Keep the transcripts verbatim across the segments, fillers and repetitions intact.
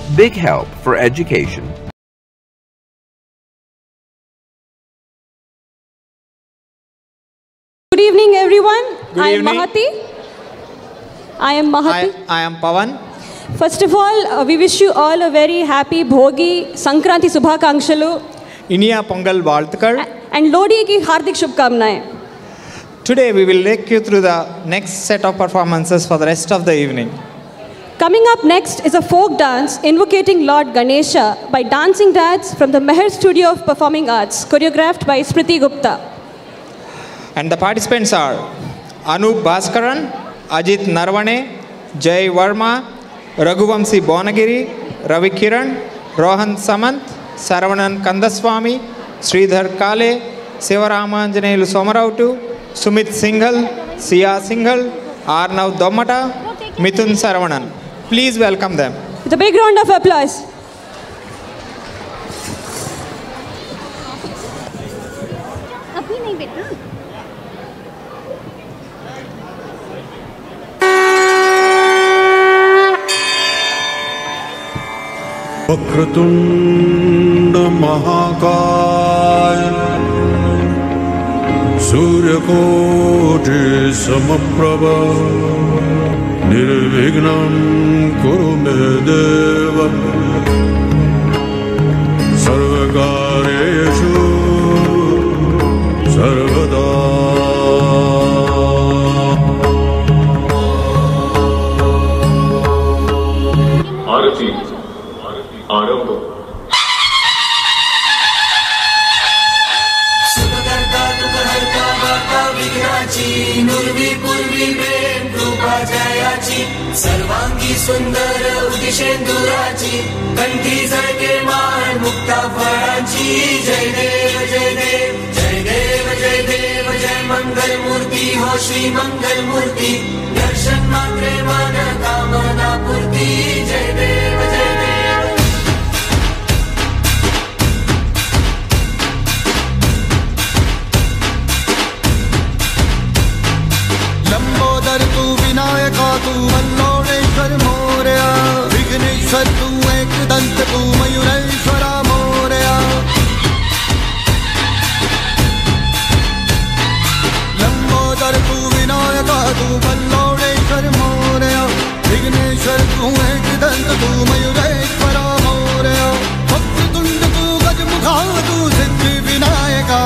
Bighelp for education. Good evening, everyone. Good I evening. am Mahati. I am Mahati. I, I am Pavan. First of all, uh, we wish you all a very happy Bhogi, Sankranti Subhakangshalu. Iniya Pongal Valthakal. And Lodi ki Hardik Shubhkamnaएं. Today we will take you through the next set of performances for the rest of the evening. Coming up next is a folk dance invocating Lord Ganesha by Dancing Dads from the Meher Studio of Performing Arts, choreographed by Smriti Gupta. And the participants are Anoop Bhaskaran, Ajeet Naravane, Jai Verma, Ragu Vamsi Bonagiri, Ravi Kiran, Rohan Samant, Saravanan Kandaswamy, Shreedhar Kale, Sivaramanjaneyulu Somaroutu, Sumit Singhal, Siya Singhal, Aarnav Domata, Mithun Saravanan. Please welcome them. With a big round of applause. अभी नहीं बेटा वक्रतुंड महाकाय सूर्यकोटि समप्रभ निर्विघ्नं कुरु मे देव सर्वकार्येषु सर्वदा आरती आरंभ सर्वांगी सुंदर उदिशेंदुराची कंठी झळके मान मुक्ता फळांची जय देव जय देव जय देव जय देव जय मंगल मूर्ती हो श्री मंगल मूर्ती दर्शन मात्रे मन कामना पूर्ती जय देव जय देव लंबोदर तू विनायका तू वल्लोळेश्वर मोरया विघ्नेश्वर तू एकदंत तू मयूरेश्वरा मोरया लंबोदर तू विनायका तू वल्लोळेश्वर मोरया विघ्नेश्वर तू एकदंत तू मयूरेश्वरा मोरया वक्रतुंड तू गजमुखा तू सिद्धि विनायका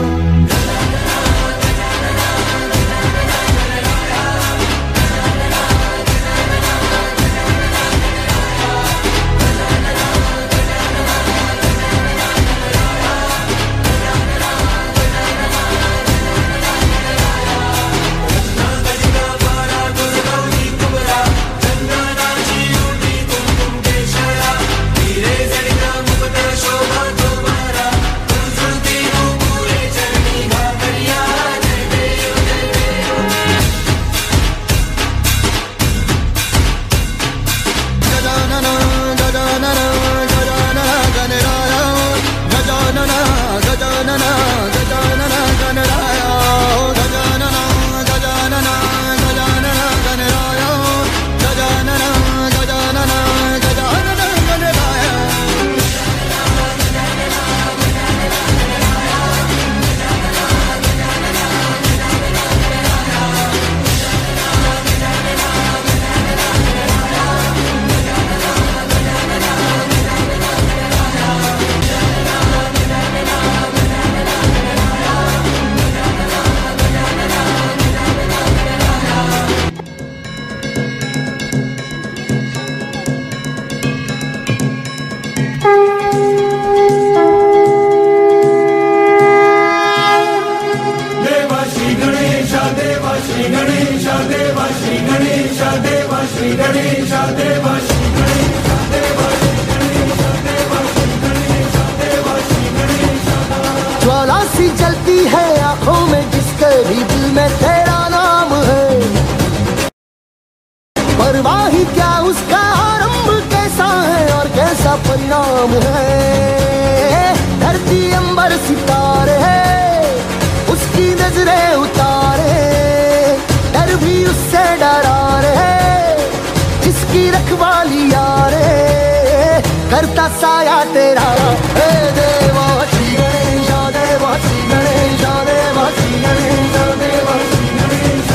ज्वाला सी जलती है आंखों में जिसके भी दिल में तेरा नाम है परवाही क्या उसका आरंभ कैसा है और कैसा परिणाम है धरती अंबर सितारे है उसकी नजरें उतारे डर भी उससे डरा रहे जिसकी रखवाली यारे करता साया तेरा। हे देवा श्री गणेश देवा श्री गणेश देवा श्री गणेश देवा श्री गणेश।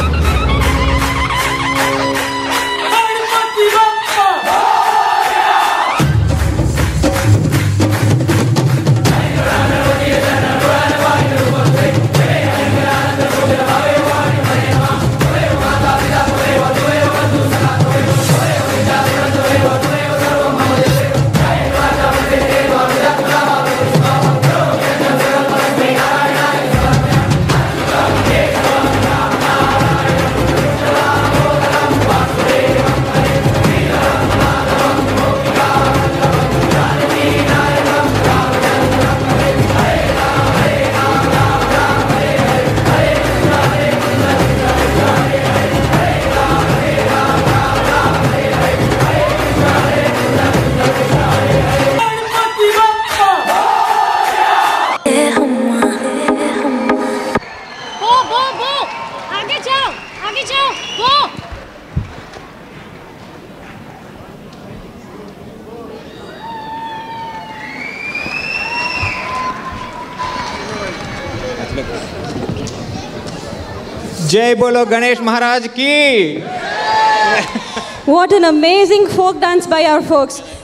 जय बोलो गणेश महाराज की। What an amazing folk dance by our folks.